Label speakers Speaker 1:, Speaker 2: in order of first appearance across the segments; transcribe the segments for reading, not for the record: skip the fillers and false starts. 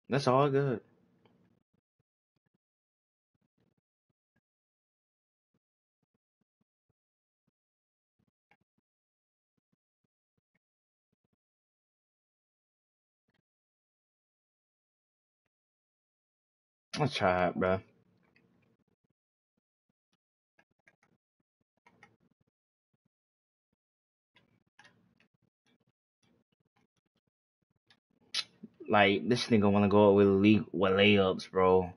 Speaker 1: That's all good. Let's try it, bro. Like this nigga wanna go up with layups, bro.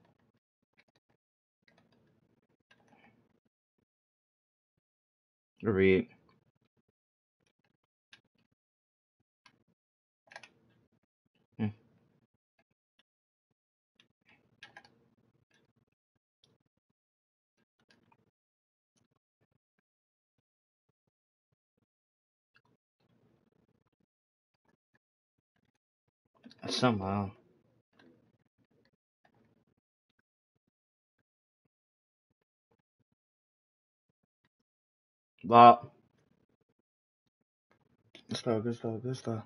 Speaker 1: Read. Mm, somehow. But good stuff, good stuff, good stuff.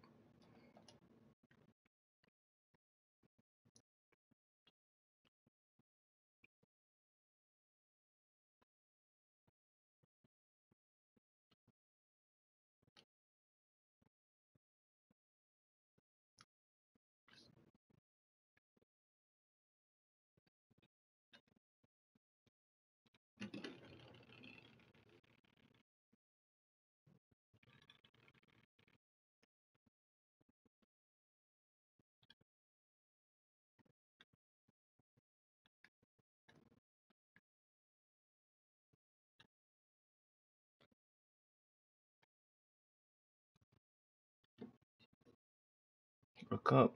Speaker 1: A cup.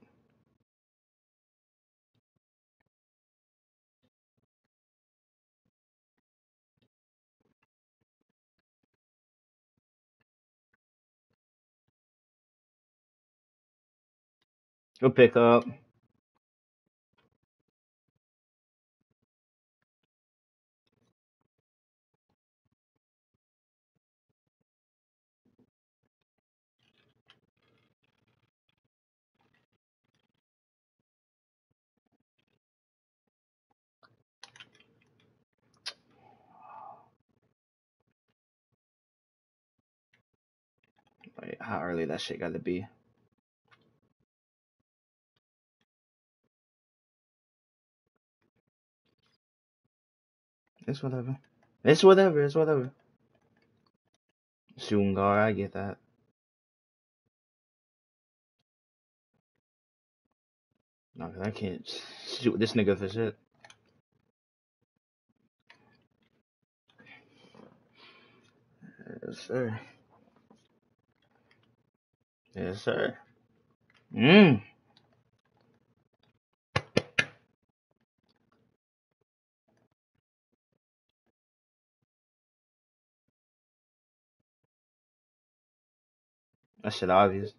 Speaker 1: Go pick up. Like, how early that shit gotta be. It's whatever. It's whatever, it's whatever. Shooting guard, I get that. No, 'cause I can't shoot this nigga for shit. Yes, sir. Yes, sir. Mmm. That shit obvious.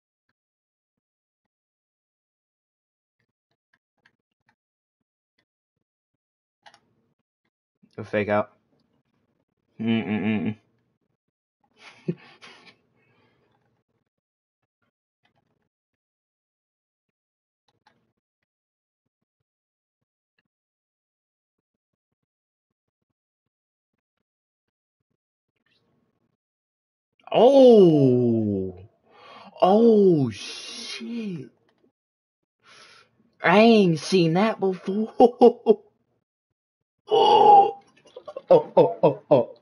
Speaker 1: Go fake out. Mm-mm-mm. Oh. Oh, shit. I ain't seen that before. Oh. Oh, oh, oh, oh.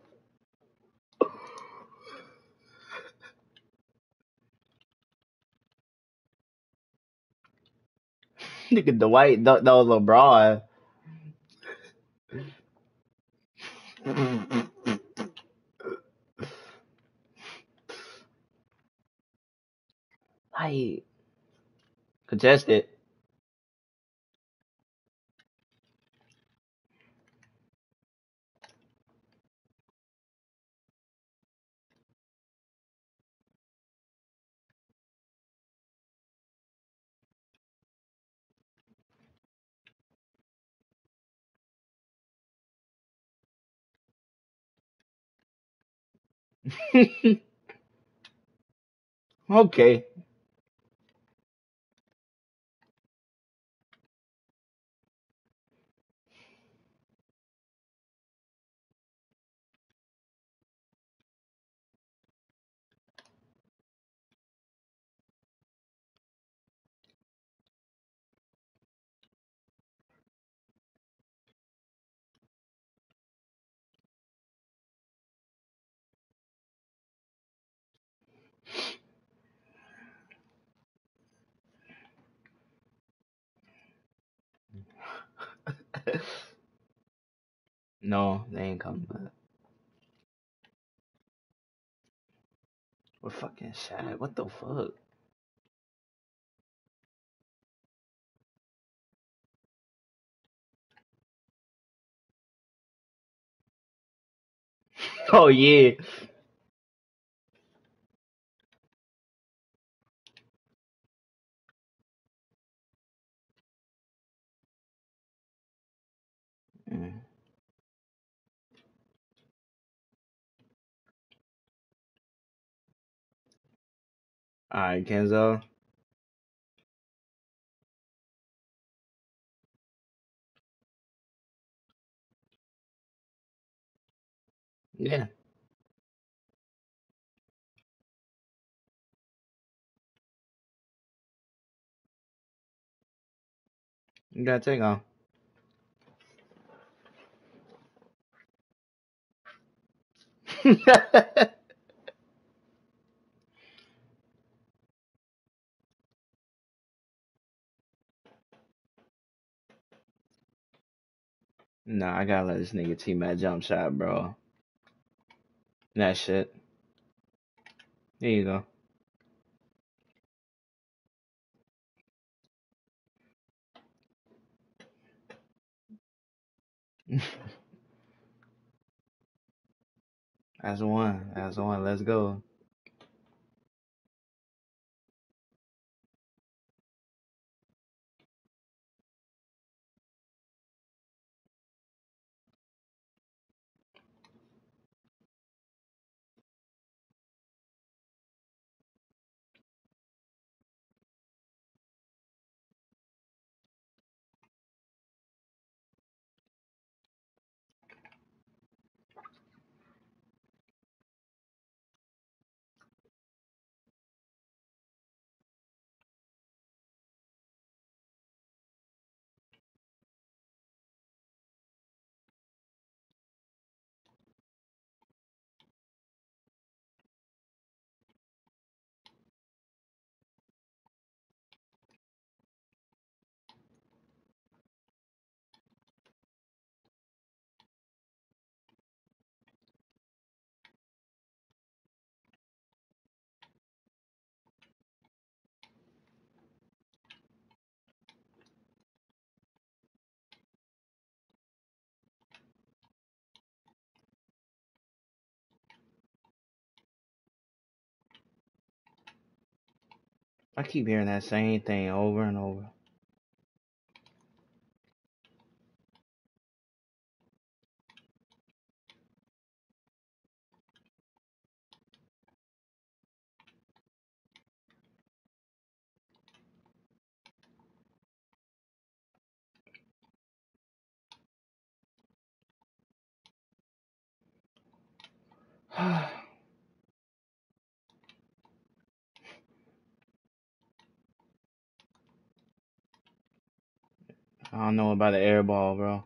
Speaker 1: Nigga Dwight, that was LeBron. Like, contested. Okay. No, they ain't coming back. We're fucking sad. What the fuck? Oh yeah. Mm. All right, Kenzo. Yeah, you gotta take off. Nah, I gotta let this nigga team that jump shot, bro. That shit. There you go. That's one. That's one. Let's go. I keep hearing that same thing over and over. I don't know about the air ball, bro.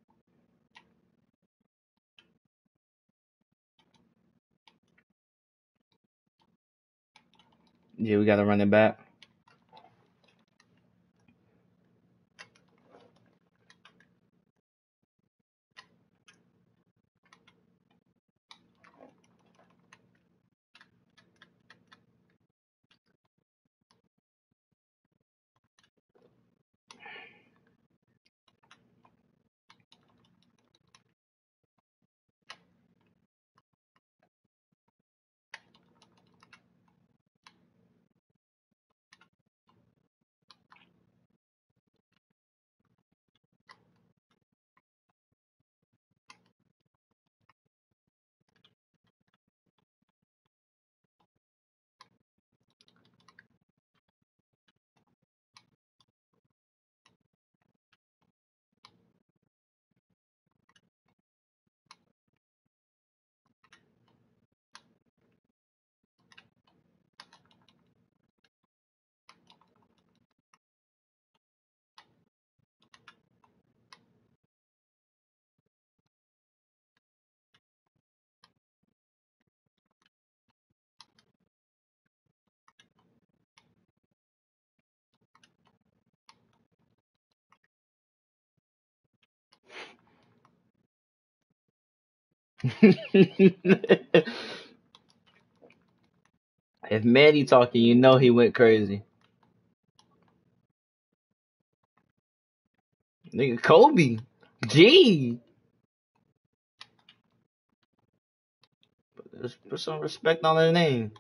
Speaker 1: Yeah, we gotta run it back. If Manny talking, you know he went crazy. Nigga, Kobe. G. Let's put some respect on his name.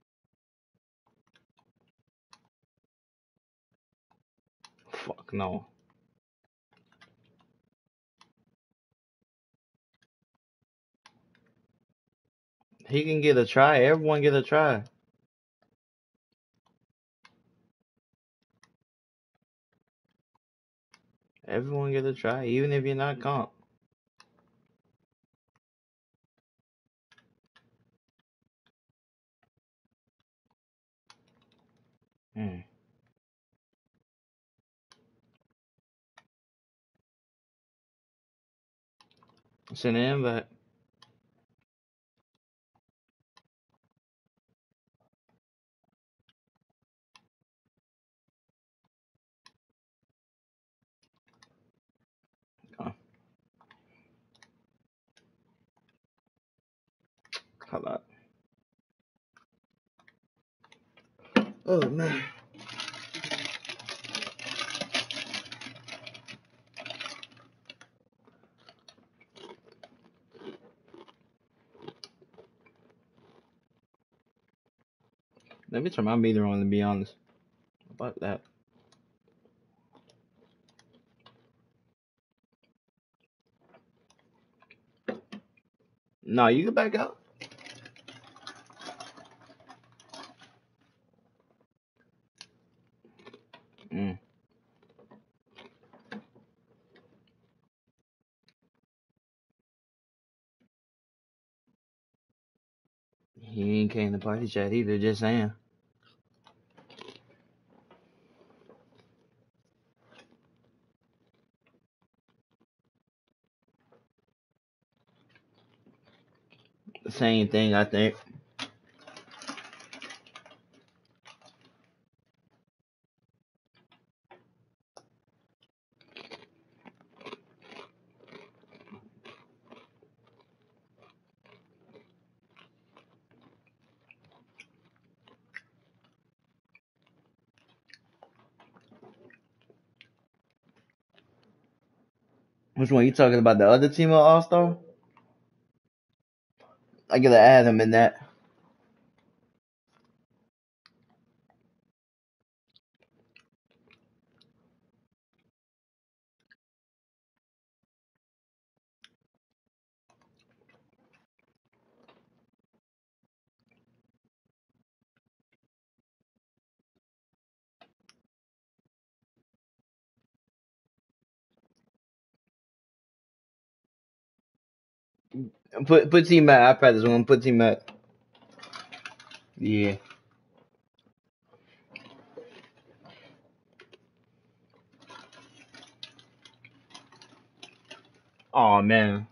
Speaker 1: Fuck no. He can get a try. Everyone get a try. Everyone get a try, even if you're not comp. Hmm. Send an invite. Oh, how about? Oh man. Let me turn my meter on to be honest. How about that? No, you can back out. Mm. He ain't came to party chat either, just saying. The same thing, I think. Which one you talking about? The other team of All Star? I gotta add him in that. Put T Mac. I practice one. Put T Mac. Yeah. Oh man.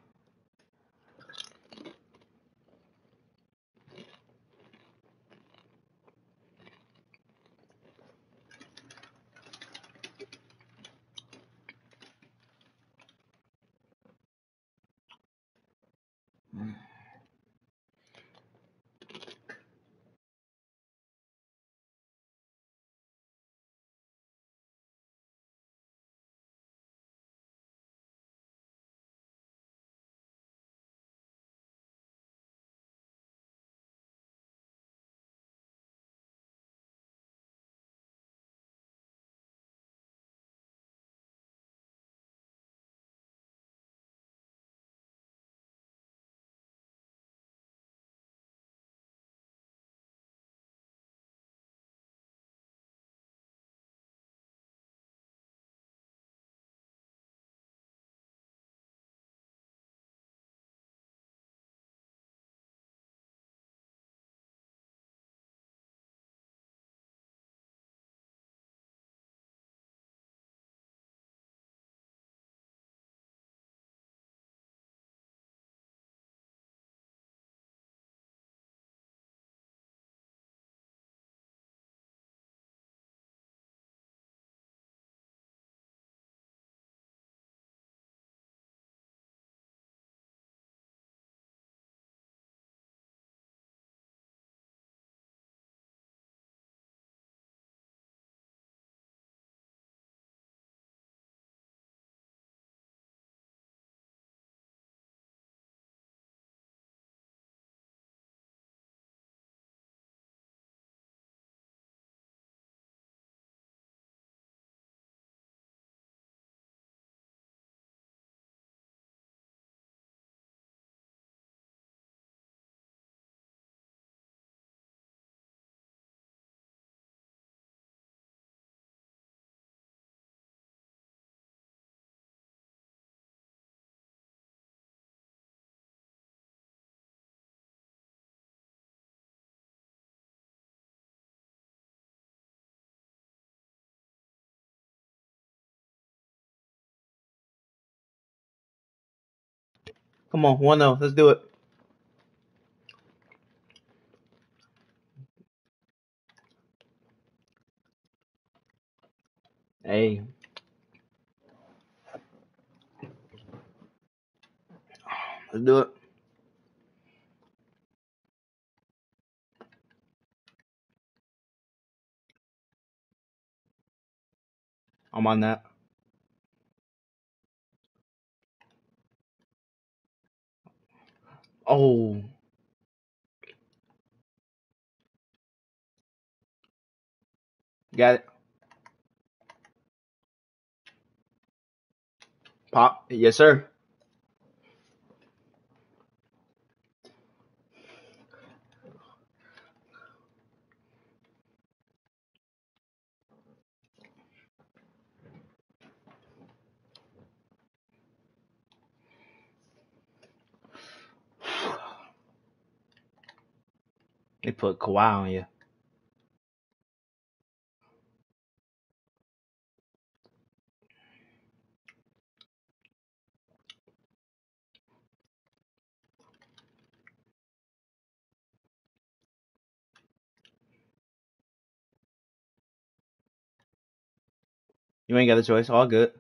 Speaker 1: Come on, 1-0. Let's do it. Hey, let's do it. I'm on that. Oh, got it. Pop. Yes, sir. They put Kawhi on you. You ain't got a choice. All good.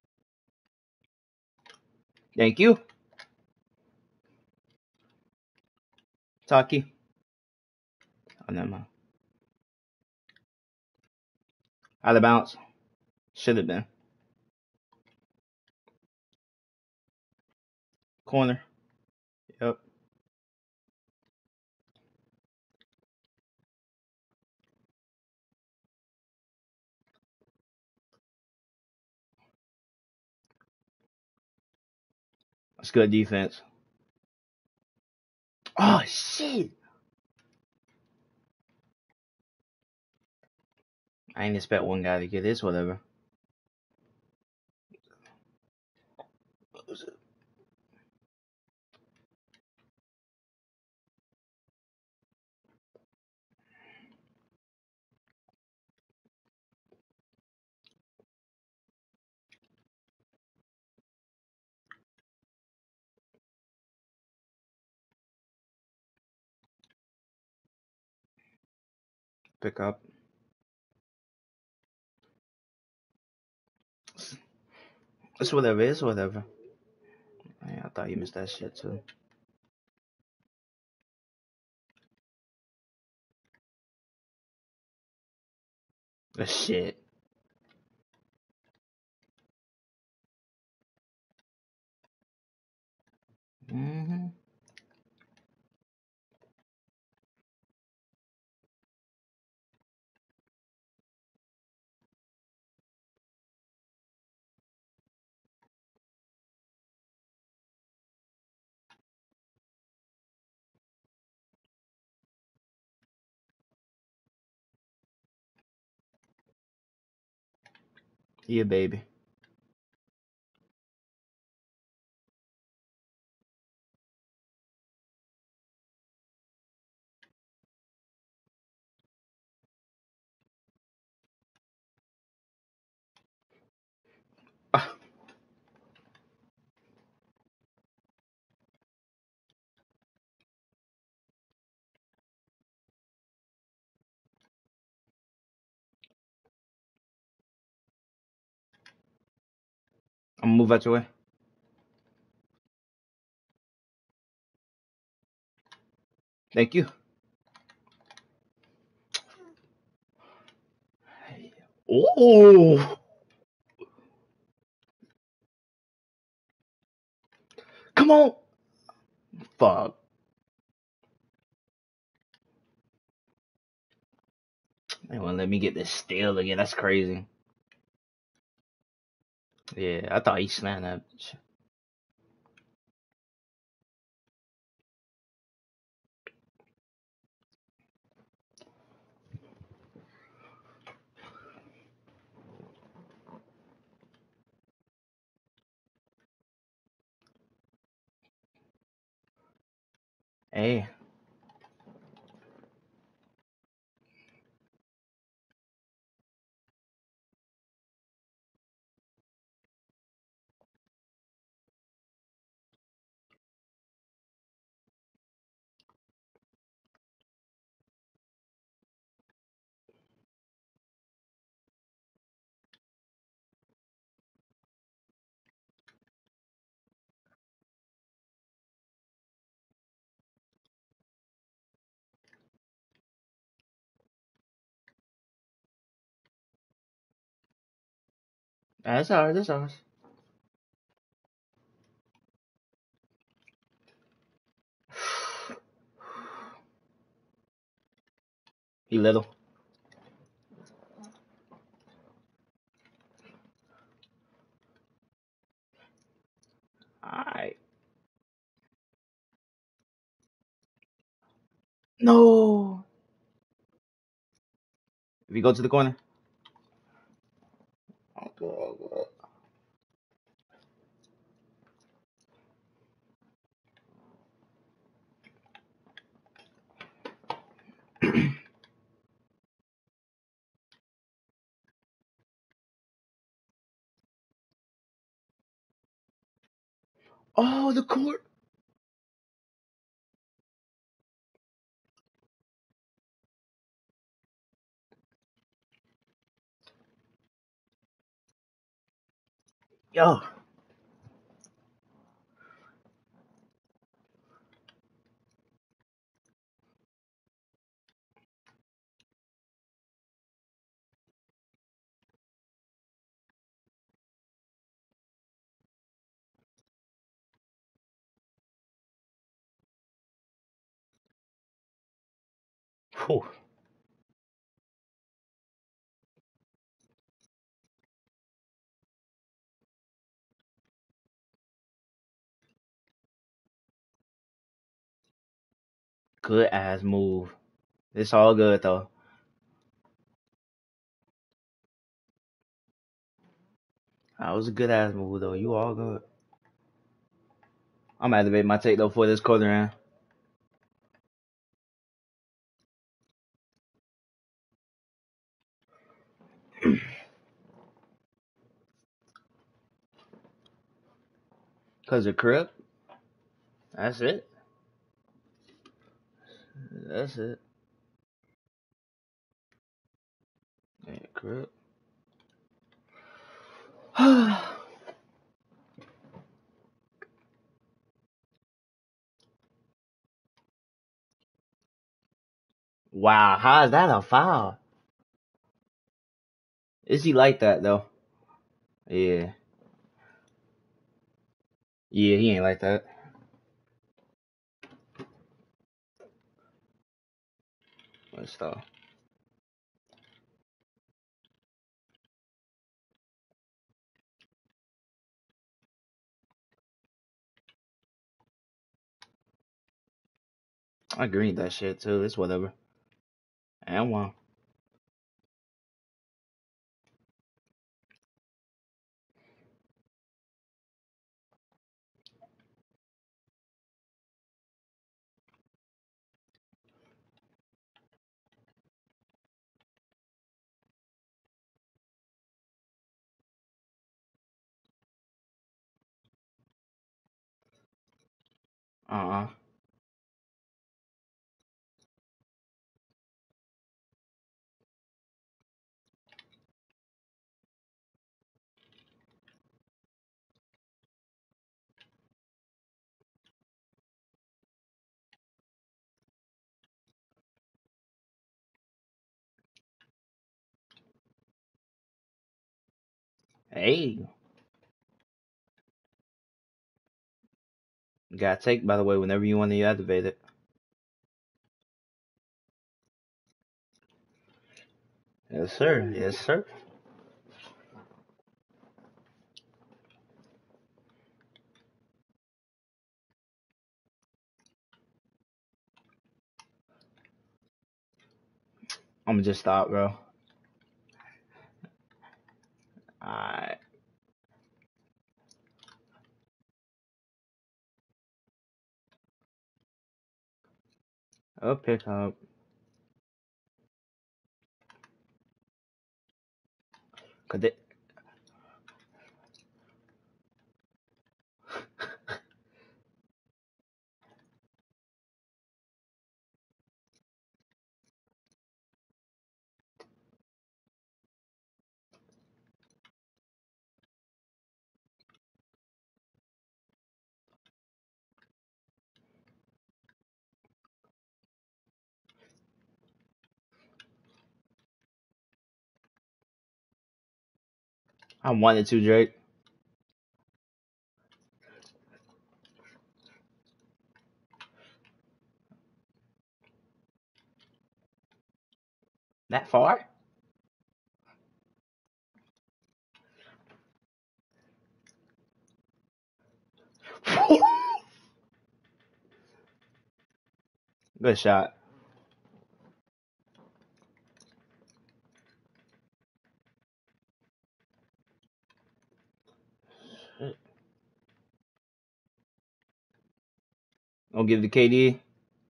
Speaker 1: Thank you. Taki. Oh, never mind. Out of bounds. Should have been. Corner. Yep. That's good defense. Oh, shit. I ain't expect one guy to get this, whatever. Pick up. It's whatever. It's whatever. Man, I thought you missed that shit, too. The shit. Mm-hmm. Yeah, baby. Ah, I'm gonna move out your way. Thank you. Oh, come on. Fuck. They won't let me get this steal again. That's crazy. Yeah, I thought he slammed that. Hey, That's ours. That's ours. He little. Alright. No. If you go to the corner. Oh, good, oh, good. Oh, the court. Yo. Whew. Good ass move. It's all good though. That was a good ass move though. You all good. I'm activating my take though for this quarter round. Cause of Crip. That's it. That's it. Yeah, Crip. Wow, how is that a foul? Is he like that though? Yeah. Yeah, he ain't like that. Let's stop. I agree with that shit too. It's whatever. And one. Uh-uh. Hey. You gotta take, by the way, whenever you want to activate it. Yes, sir. Yes, sir. I'm gonna just stop, bro. Alright. I'll pick up. Cause it, I wanted to, Drake. That far? Good shot. Don't give it to KD.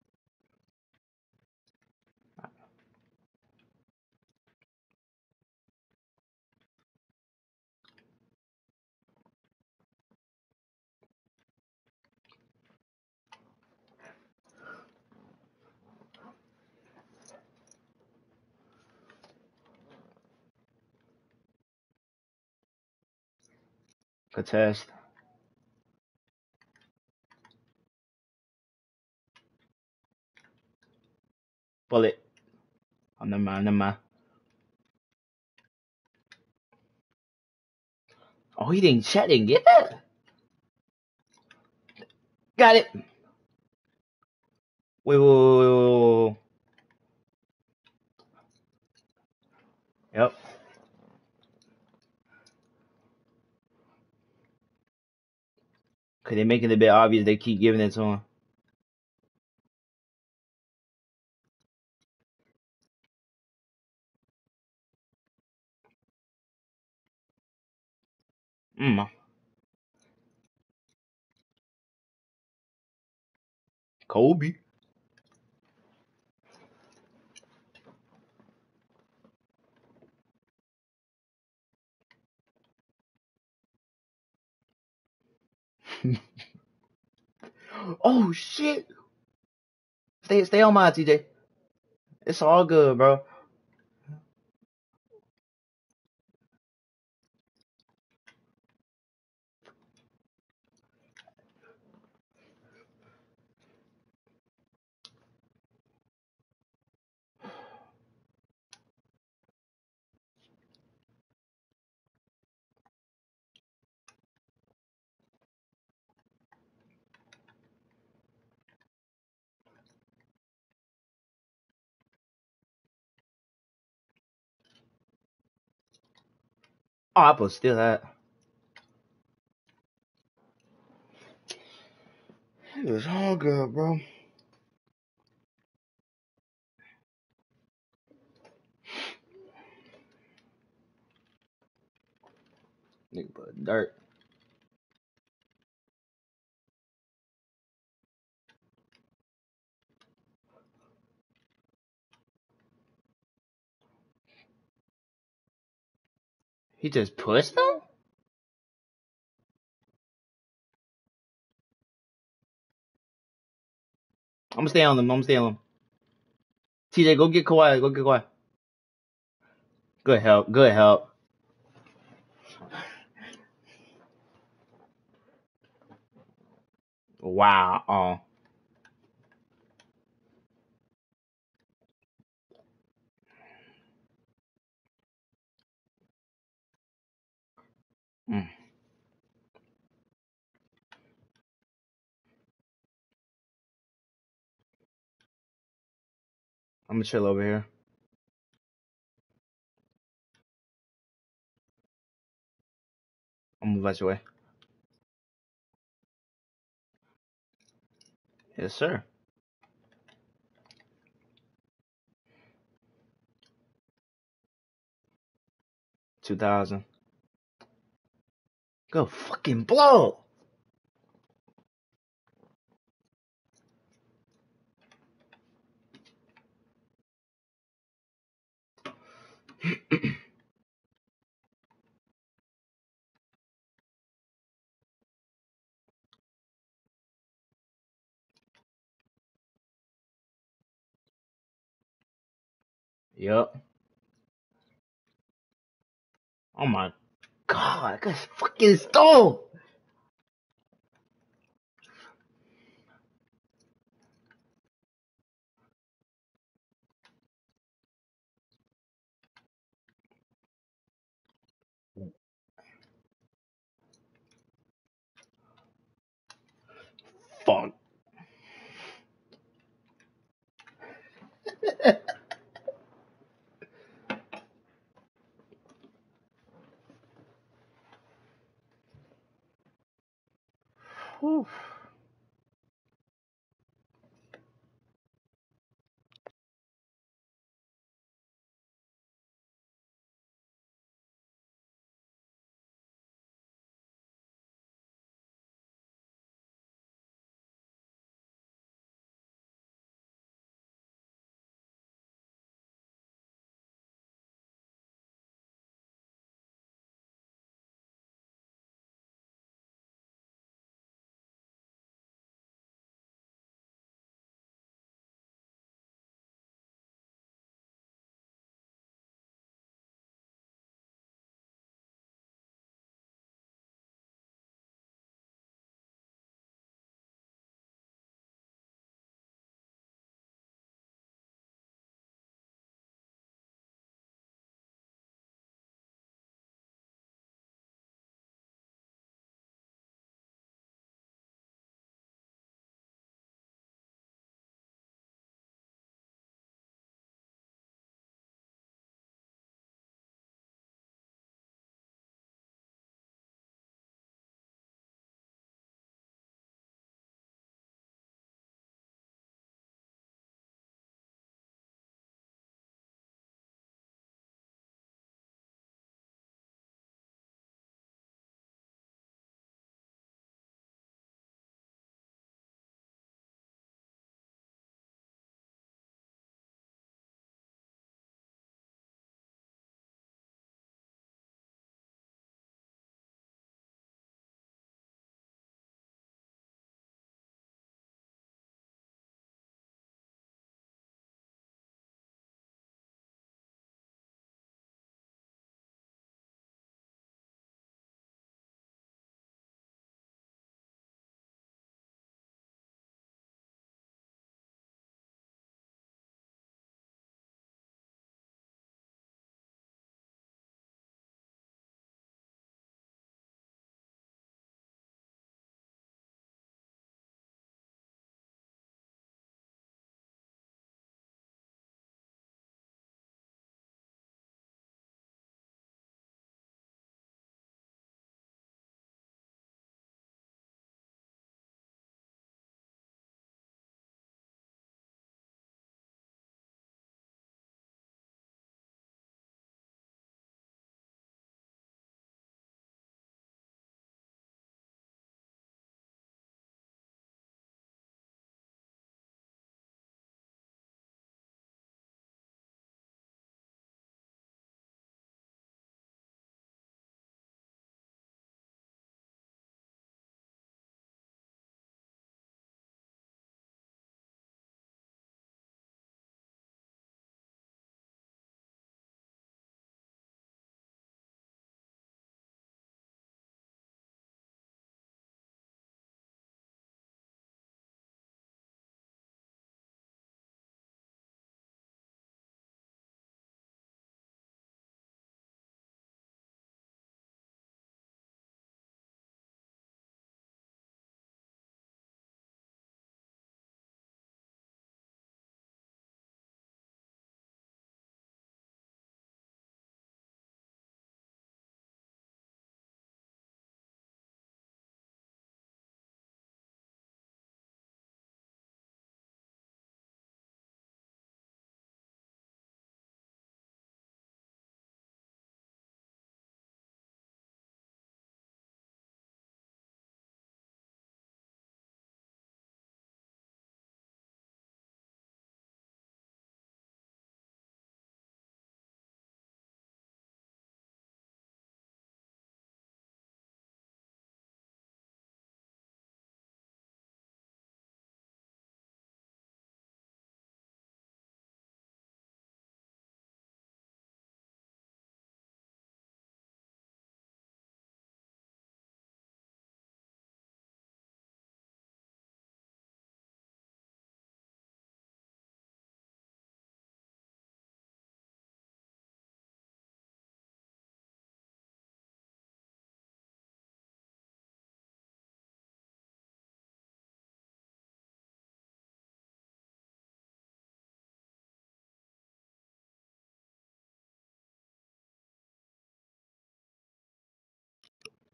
Speaker 1: Contest. Bullet. Oh, never mind, never mind. Oh, he didn't. Chat didn't get that. Got it. Wait. Yep. Cause they making it a bit obvious. They keep giving it to him. Mm. Kobe. Oh shit. Stay on mine, TJ. It's all good, bro. Oh, I put still that. It's all good, bro. Nigga put dirt. He just pushed them? I'm gonna stay on them. TJ, go get Kawhi. Go get Kawhi. Good help. Good help. Wow. Oh. Mm. I'm gonna chill over here. I'm gonna move out your way. Yes, sir. 2000. Go fucking blow. Yep. Oh my god. That's fucking stole. fuck. Whew.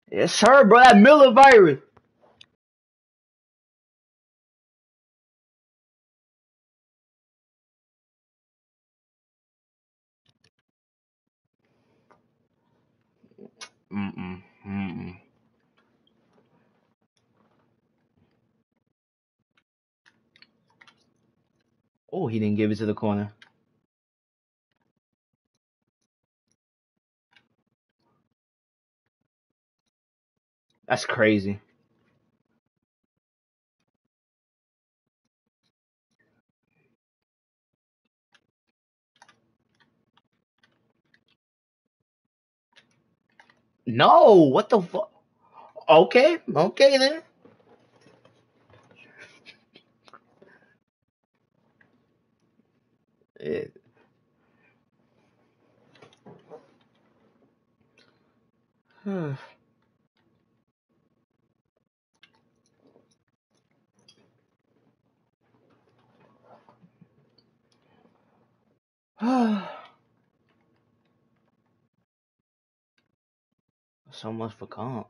Speaker 1: Yes, sir, bro. That Miller virus. Mm-mm. Mm-mm. Oh, he didn't give it to the corner. That's crazy. No, what the fuck? Okay, okay then. Yeah. So much for comp.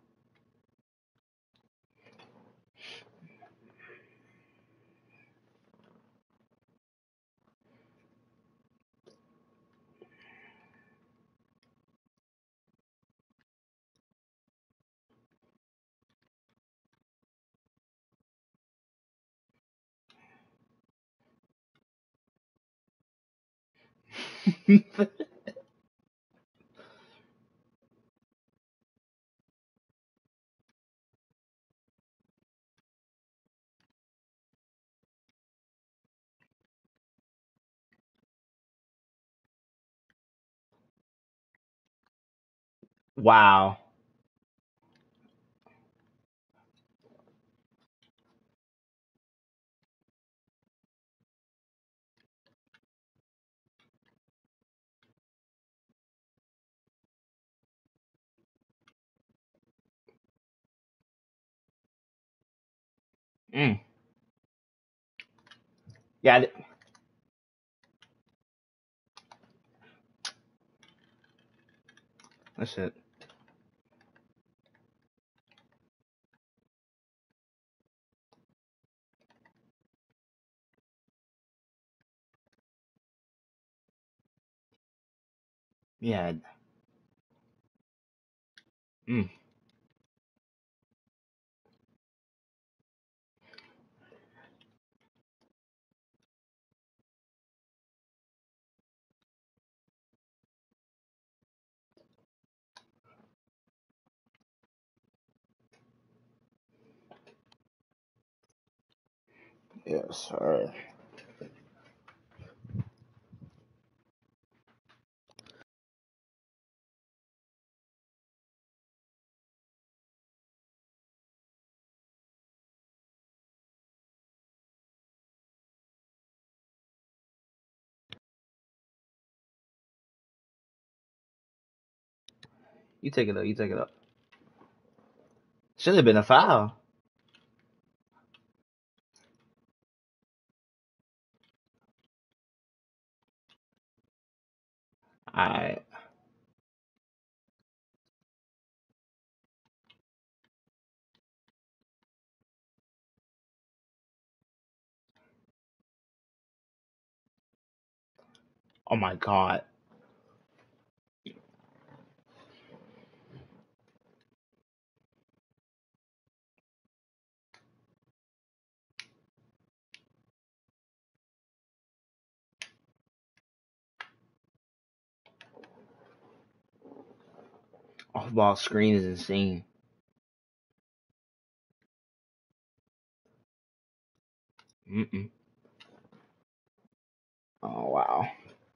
Speaker 1: Wow. Mm. Yeah, that's it. Yeah. Mm. Yes, sir. You take it up. You take it up. Should have been a foul. I. Oh my god. Off ball screen is insane. Mm-mm. Oh wow.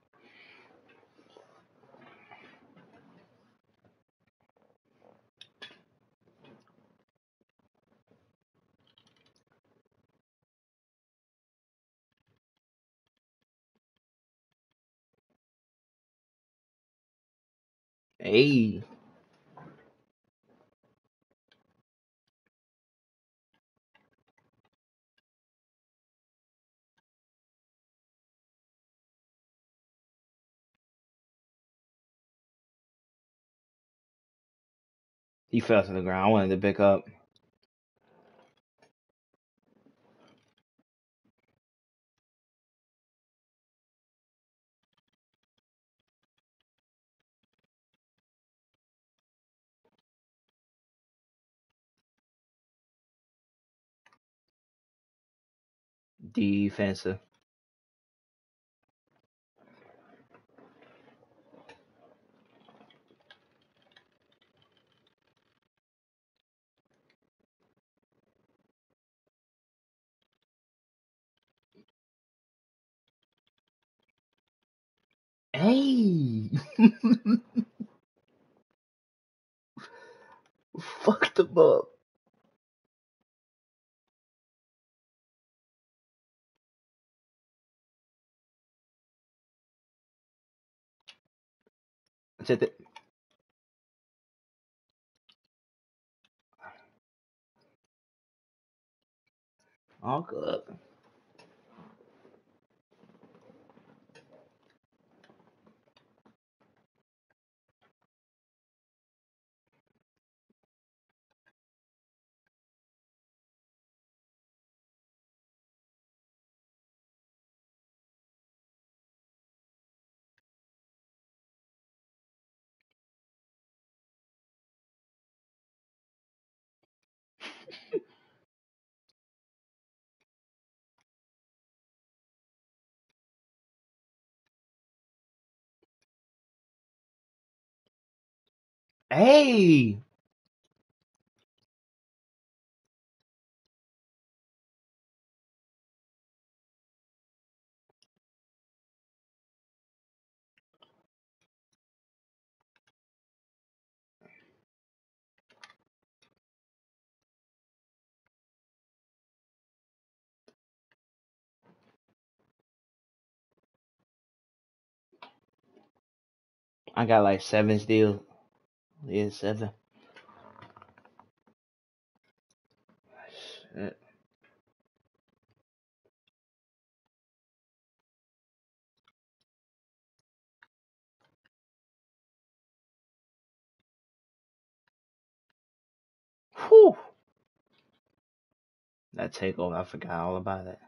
Speaker 1: Hey. He fell to the ground. I wanted to pick up. Defensive. Hey! Fucked him up. Check it. All good. Hey! I got like 7 still. Yeah, 7. Shit. Whew. That takeover, I forgot all about it.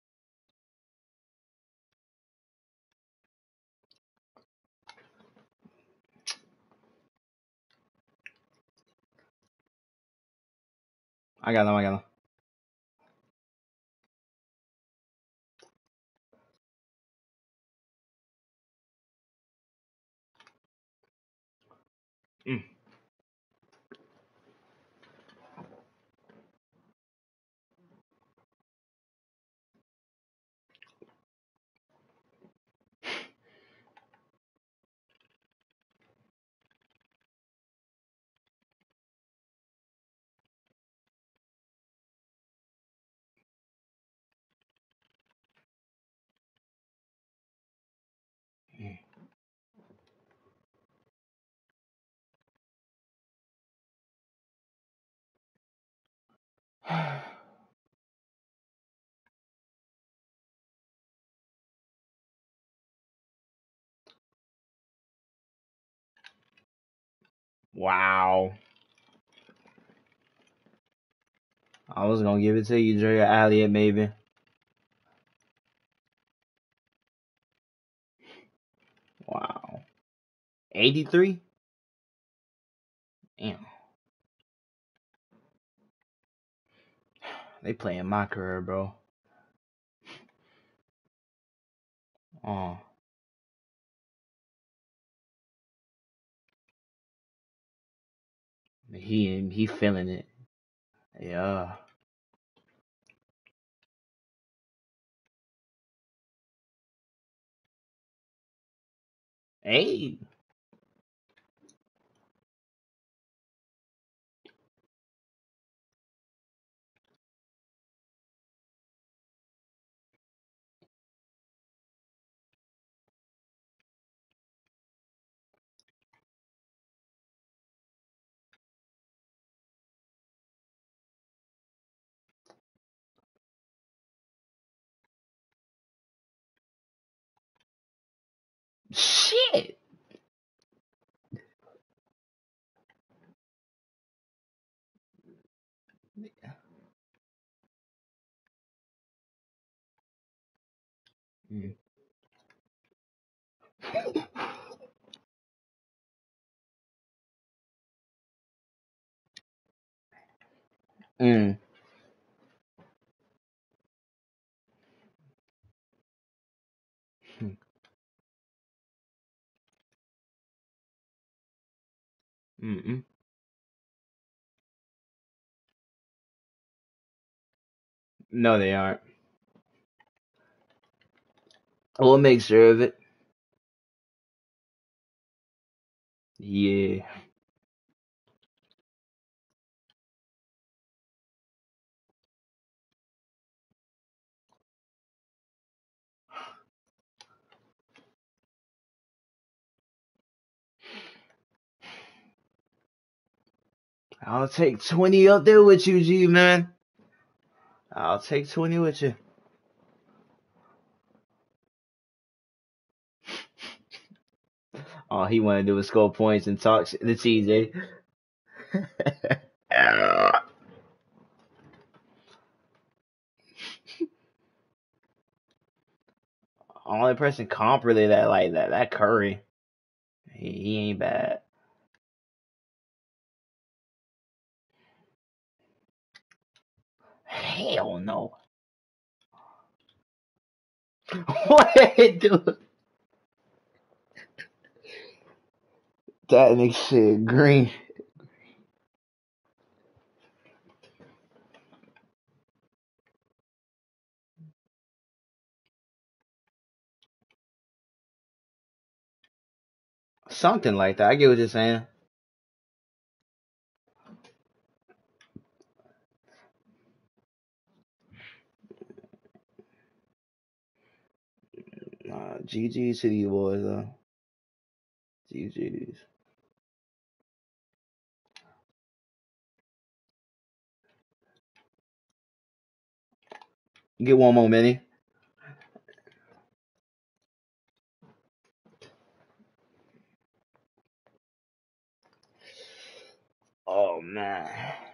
Speaker 1: I got him. I got him. Mm. Wow. I was gonna give it to you, Dre or Elliott, maybe. Wow. 83? Damn. They playing my career, bro. Oh, he feeling it. Yeah. Hey. Shit. Mm. Mm. Mm-mm. No, they aren't. We'll make sure of it. Yeah. I'll take 20 up there with you, G, man. I'll take 20 with you. All he want to do is score points and talk shit to TJ. Only person comparably that like that Curry. He ain't bad. Hell no. What, dude? That nigga shit green. Something like that. I get what you're saying. GG to you boys though. GG's. Get one more mini. Oh man.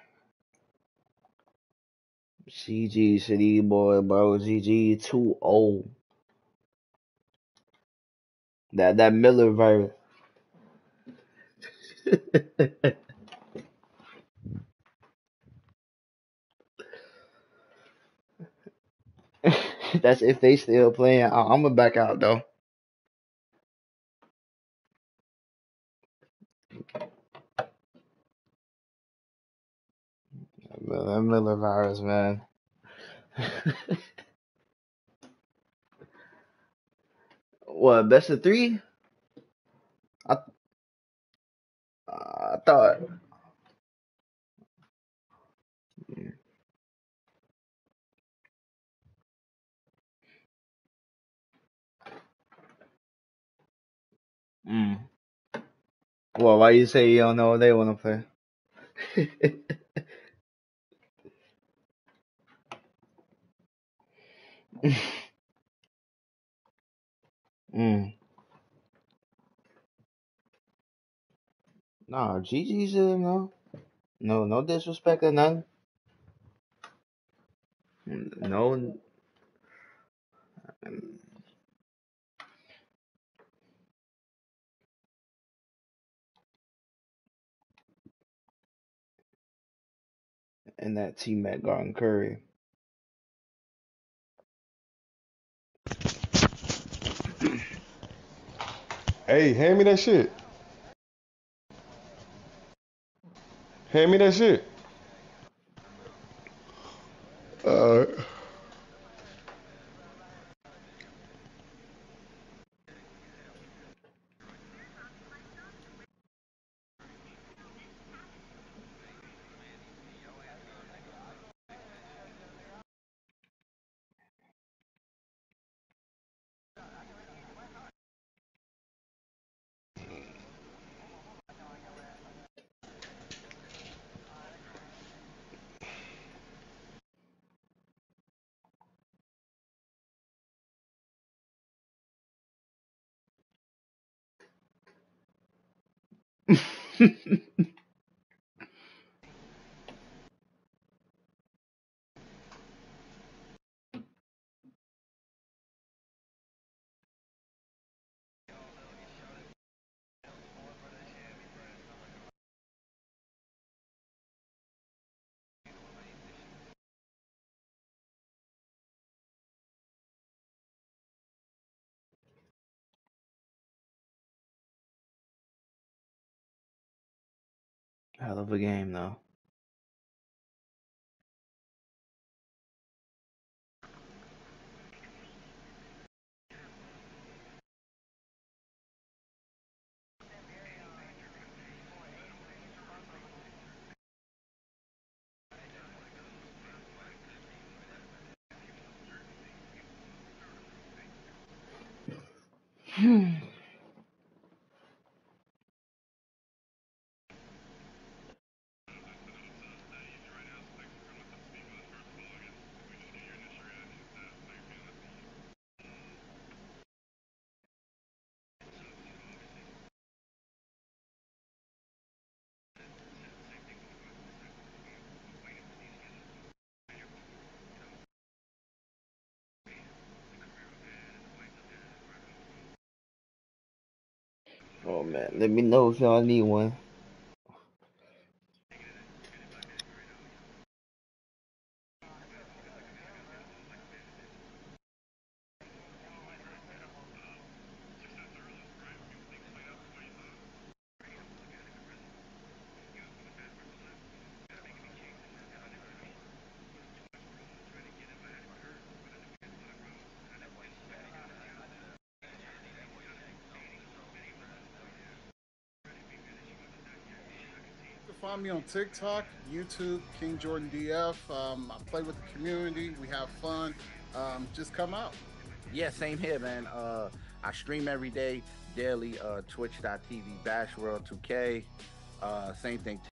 Speaker 1: GG City boy, bro. GG 2-0. That Miller verse. That's if they still playing. I'm gonna back out though. That Miller virus, man. What, best of three? I I thought. Mm. Well, why you say you don't know what they want to play? mm. Nah, GG's no, no disrespect or nothing. No, and that T Mac Garden Curry.
Speaker 2: Hey, hand me that shit. Hand me that shit. Uh,
Speaker 1: Hell of a game though. Oh man, let me know if y'all need one.
Speaker 3: You can find me on TikTok, YouTube, King Jordan DF. I play with the community. We have fun. Just come out.
Speaker 4: Yeah, same here, man. I stream every day, daily, twitch.tv /World2K. Same thing,